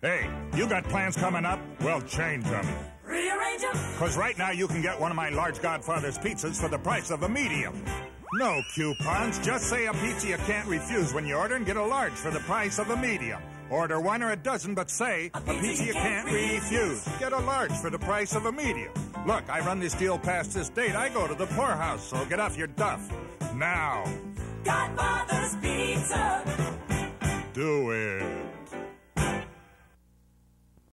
Hey, you got plans coming up? Well, change them. Rearrange them? Because right now you can get one of my large Godfather's pizzas for the price of a medium. No coupons. Just say a pizza you can't refuse when you order and get a large for the price of a medium. Order one or a dozen, but say a pizza you can't refuse. Get a large for the price of a medium. Look, I run this deal past this date. I go to the poorhouse, so get off your duff. Now. Godfather's Pizza. Do it.